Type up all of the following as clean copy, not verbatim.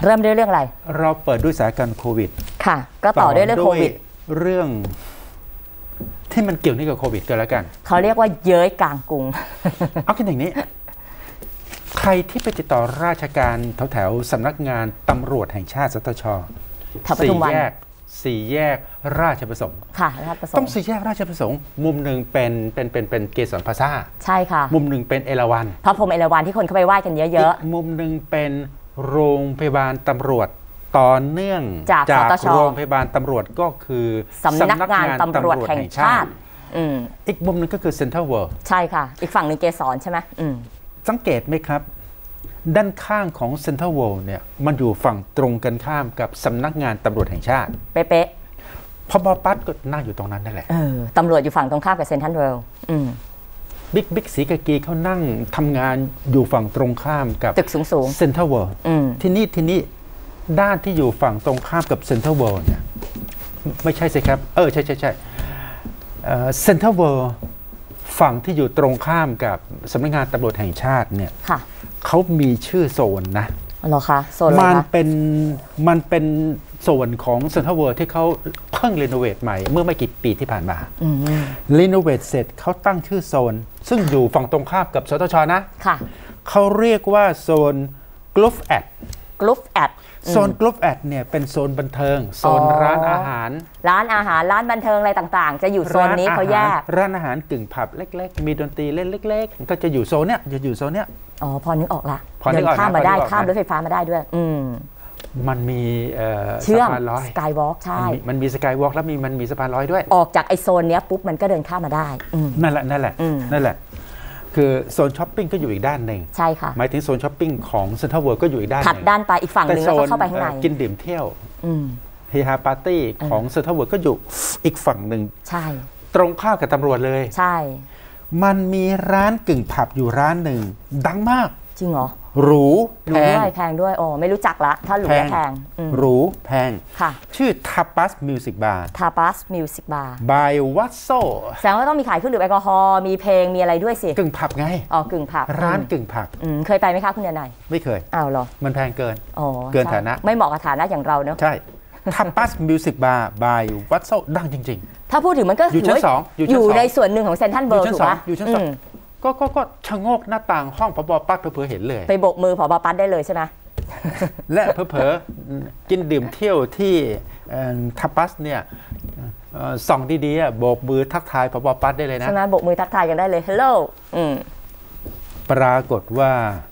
เริ่มด้วยเรื่องอะไรเราเปิดด้วยสถานการณ์โควิดค่ะก็ต่อด้วยเรื่องโควิดเรื่องที่มันเกี่ยวเนื่องกับโควิดก็แล้วกันเขาเรียกว่าเย้ยกลางกรุงเอากันอย่างนี้ใครที่ไปติดต่อราชการแถวสำนักงานตำรวจแห่งชาติสตช.สี่แยกราชประสงค์ค่ะราชประสงค์ต้องสี่แยกราชประสงค์มุมหนึ่งเป็นเกสรพลาซ่าใช่ค่ะมุมหนึ่งเป็นเอราวัณพระพรหมเอราวัณที่คนเข้าไปไหว้กันเยอะๆอีกมุมหนึ่งเป็นโรงพยาบาลตำรวจต่อเนื่องจากโรงพยาบาลตำรวจก็คือสำนักงานตำรวจแห่งชาติอีกมุมหนึ่งก็คือเซ็นทรัลเวิลด์ใช่ค่ะอีกฝั่งหนึ่งเกสรใช่ไหมสังเกตไหมครับด้านข้างของเซ็นทรัลเวิลด์เนี่ยมันอยู่ฝั่งตรงกันข้ามกับสำนักงานตำรวจแห่งชาติเป๊ะพบปั๊ดก็นั่งอยู่ตรงนั้นนั่นแหละตำรวจอยู่ฝั่งตรงข้ามกับเซ็นทรัลเวิลด์บิ๊กศรีกากีเขานั่งทำงานอยู่ฝั่งตรงข้ามกับตึกสูงเซ็นทรัลเวิลด์ที่นี่ด้านที่อยู่ฝั่งตรงข้ามกับเซ็นทรัลเวิลด์เนี่ยไม่ใช่สิครับใช่เซ็นทรัลเวิลด์ฝั่งที่อยู่ตรงข้ามกับสำนักงานตำรวจแห่งชาติเนี่ยเขามีชื่อโซนนะหรอคะโซนอะไรคะมันเป็นโซนของเซ็นทรัลเวิลด์ที่เขาเพิ่งรีโนเวทใหม่เมื่อไม่กี่ปีที่ผ่านมารีโนเวทเสร็จเขาตั้งชื่อโซนซึ่งอยู่ฝั่งตรงข้ามกับสตช.นะเขาเรียกว่าโซนกรุ๊ปแอดโซนกรุ๊ปแอดเนี่ยเป็นโซนบันเทิงโซนร้านอาหารร้านบันเทิงอะไรต่างๆจะอยู่โซนนี้เขาแยกร้านอาหารกึ่งผับเล็กๆมีดนตรีเล่นเล็กๆก็จะอยู่โซนเนี้ยพอนึกออกละเดินข้ามมาได้ข้ามรถไฟฟ้ามาได้ด้วยมันมีเชื่อมสกายวอล์กใช่มันมีสกายวอล์กแล้วมันมีสะพานลอยด้วยออกจากไอโซนเนี้ยปุ๊บมันก็เดินข้ามมาได้นั่นแหละคือโซนช้อปปิ้งก็อยู่อีกด้านหนึ่งใช่ค่ะหมายถึงโซนช้อปปิ้งของเซ็นทรัลเวิลด์ก็อยู่อีกด้านถัดด้านไปอีกฝั่งหนึ่งแล้วก็เข้าไปข้างในกินดื่มเที่ยวเฮฮาปาร์ตี้ของเซ็นทรัลเวิลด์ก็อยู่อีกฝั่งหนึ่งใช่ตรงข้ามกับตำรวจเลยใช่มันมีร้านกึ่งผับอยู่ร้านหนึ่งดังมากจริงเหรอหรูแพงด้วยไม่รู้จักละถ้าหรูและแพงหรูแพงค่ะชื่อ Tapas Music Bar Tapas Music Bar by Watso แสดงว่าต้องมีขายเครื่องดื่มแอลกอฮอล์มีเพลงมีอะไรด้วยสิกึ่งผับไงกึ่งผับร้านกึ่งผับเคยไปไหมคะคุณยายไม่เคยเหรอมันแพงเกินเกินฐานะไม่เหมาะกับฐานะอย่างเราเนอะใช่ Tapas Music Bar by Watso ดังจริงๆถ้าพูดถึงมันก็อยู่ชั้น2 อยู่ในส่วนหนึ่งของเซ็นทรัลเวิลด์ถูกไหมอยู่ชั้น2ก็ชะโงกหน้าต่างห้องผบ.ปั๊ดเผลอเห็นเลยไปโบกมือผบ.ปั๊ดได้เลยใช่ไหมและเผลอกินดื่มเที่ยวที่ทัพปัสเนี่ยส่องดีๆโบกมือทักทายผบ.ปั๊ดได้เลยนะใช่ไหมโบกมือทักทายกันได้เลย Hello ปรากฏว่า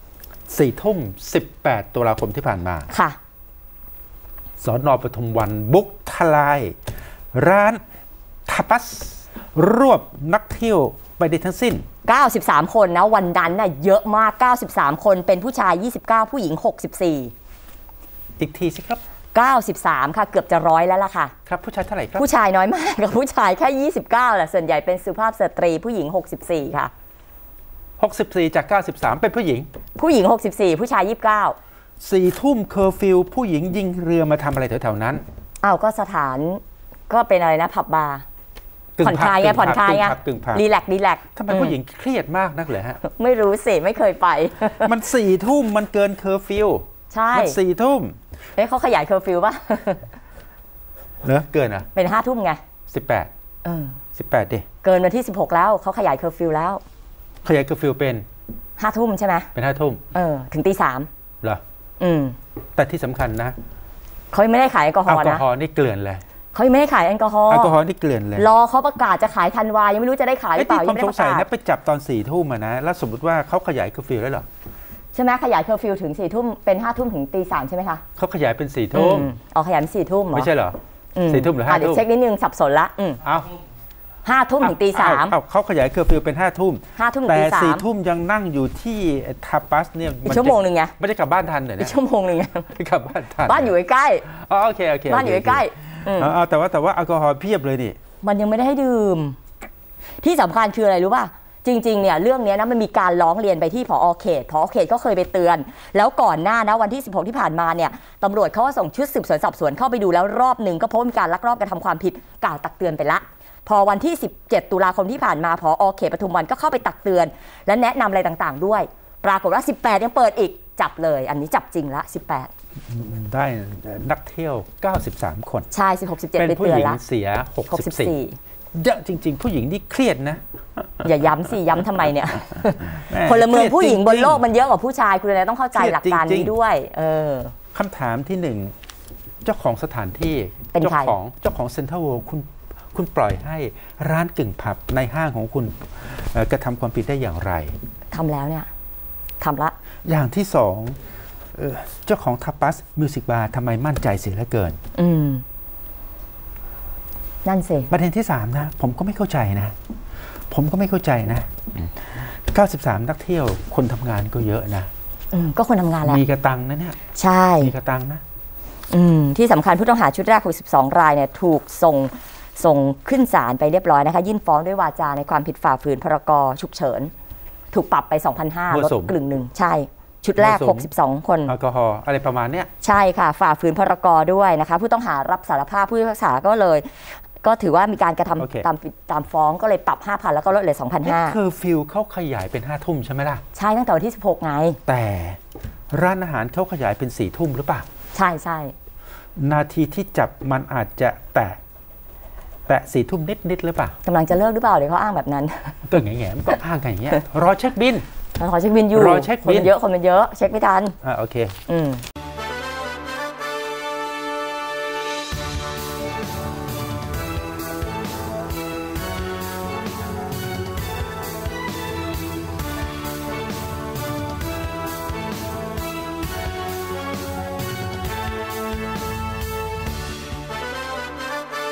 4 ทุ่ม 18 ตุลาคมที่ผ่านมาค่ะสน.ปทุมวันบุกทลายร้านทัพปัสรวบนักเที่ยวไปได้ทั้งสิ้น 93 คนนะวันนั้นน่ะเยอะมาก93 คนเป็นผู้ชาย29ผู้หญิง64 อีกทีสิครับ 93ค่ะเกือบจะ100แล้วล่ะค่ะครับผู้ชายเท่าไหร่ครับผู้ชายน้อยมากกับผู้ชายแค่29แหละส่วนใหญ่เป็นสุภาพสตรีผู้หญิง64ค่ะ 64จาก93เป็นผู้หญิง 64ผู้ชาย29 4 ทุ่มเคอร์ฟิวผู้หญิงยิงเรือมาทำอะไรแถวๆนั้นก็สถานก็เป็นอะไรนะผับบาร์ผ่อนคลายไงรีแลกทำไมผู้หญิงเครียดมากนักเลยฮะไม่รู้สิไม่เคยไปมัน4 ทุ่มมันเกินเคอร์ฟิวใช่มัน4 ทุ่มเขาขยายเคอร์ฟิวป่ะเนอะเกินเป็น5 ทุ่มไง 18ดิเกินวันที่16แล้วเขาขยายเคอร์ฟิวแล้วขยายเคอร์ฟิวเป็น 5 ทุ่มใช่ไหมเป็น5 ทุ่มถึงตี 3 เหรอแต่ที่สำคัญนะเขาไม่ได้ขายแอลกอฮอล์นะแอลกอฮอล์นี่เกลื่อนเลยเขาไม่ได้ขายแอลกอฮอล์นี่เกลื่อนเลยรอเขาประกาศจะขายธันวายังไม่รู้จะได้ขายหรือเปล่ายังไม่ได้ประกาศนะไปจับตอน4 ทุ่มนะแล้วสมมติว่าเขาขยายเคอร์ฟิวแล้วหรอใช่ไหมขยายเคอร์ฟิวถึง4 ทุ่มเป็น5 ทุ่มถึงตี 3ใช่ไหมคะเขาขยายเป็น4 ทุ่มขยายเป็น4 ทุ่มเหรอไม่ใช่เหรอ4 ทุ่มหรือ5 ทุ่มเดี๋ยวเช็คนิดนึงสับสนละ5 ทุ่มถึงตี 3 เขาขยายเคอร์ฟิวเป็น5 ทุ่มแต่4 ทุ่มยังนั่งอยู่ที่ทัพปัสเนี่ยชั่วโมงนึงไงไม่ได้กลับบ้านทันเหรอเนี่ยชั่วโมงนึงไงไม่กลับบ้านทันบ้านอยู่ใกล้โอเคบ้านอยู่ใกล้แต่ว่าแอลกอฮอล์เพียบเลยนี่มันยังไม่ได้ให้ดื่มที่สำคัญคืออะไรรู้ป่ะจริงๆเนี่ยเรื่องนี้นะมันมีการร้องเรียนไปที่ผอ.เขตก็เคยไปเตือนแล้วก่อนหน้านะวันที่16ที่ผ่านมาเนี่ยตำรวจเขาก็ส่งชุดสืบสวนสอบสวนเข้าไปดูแล้วรอบหนึ่งก็พบมีการลักลอบกระทำความผิดกล่าวตักเตือนไปละพอวันที่17ตุลาคมที่ผ่านมาผอ.เขตปทุมวันก็เข้าไปตักเตือนและแนะนำอะไรต่างๆด้วยปรากฏว่า18ยังเปิดอีกจับเลยอันนี้จับจริงละ18 ได้นักเที่ยว93คนใช่16 17 เป็นผู้หญิงเสีย64เยอะจริงๆผู้หญิงนี่เครียดนะอย่าย้ำสิย้ำทำไมเนี่ยพลเมืองผู้หญิงบนโลกมันเยอะกว่าผู้ชายคุณเลยต้องเข้าใจหลักการนี้ด้วยคำถามที่หนึ่งเจ้าของสถานที่เจ้าของเซ็นทรัลเวิลด์คุณปล่อยให้ร้านกึ่งผับในห้างของคุณกระทำความผิดได้อย่างไรทำแล้วเนี่ยทำละอย่างที่สองเจ้าของทัพปัสมิวสิกบาร์ทำไมมั่นใจเสียเหลือเกินนั่นสิประเด็นที่3นะผมก็ไม่เข้าใจนะ93นักเที่ยวคนทำงานก็เยอะนะก็คนทำงานแหละมีกระตังนะเนี่ยใช่มีกระตังนะที่สำคัญผู้ต้องหาชุดแรก62รายเนี่ยถูกส่งขึ้นศาลไปเรียบร้อยนะคะยื่นฟ้องด้วยวาจาในความผิดฝ่าฝืนพรกฉุกเฉินถูกปรับไป 2,500 ลดกึ่งหนึ่งใช่ชุดแรก62คนแอลกอฮอล์อะไรประมาณเนี้ยใช่ค่ะฝ่าฝืนพรกด้วยนะคะผู้ต้องหารับสารภาพผู้พิพากษาก็ถือว่ามีการกระทำตามฟ้องก็เลยปรับ 5,000 แล้วก็ลดเหลือ 2,500 คือฟิลเขาขยายเป็น5 ทุ่มใช่ไหมล่ะใช่ตั้งแต่วันที่16ไงแต่ร้านอาหารเขาขยายเป็น4 ทุ่มหรือเปล่าใช่นาทีที่จับมันอาจจะแตะ4 ทุ่มนิดหรือเปล่ากำลังจะเลิกหรือเปล่าเดี๋ยวเขาอ้างแบบนั้นตัวแง่ๆมันก็อ้างอย่างเงี้ยรอเช็คบินอยู่คนมันเยอะเช็คไม่ทันโอเค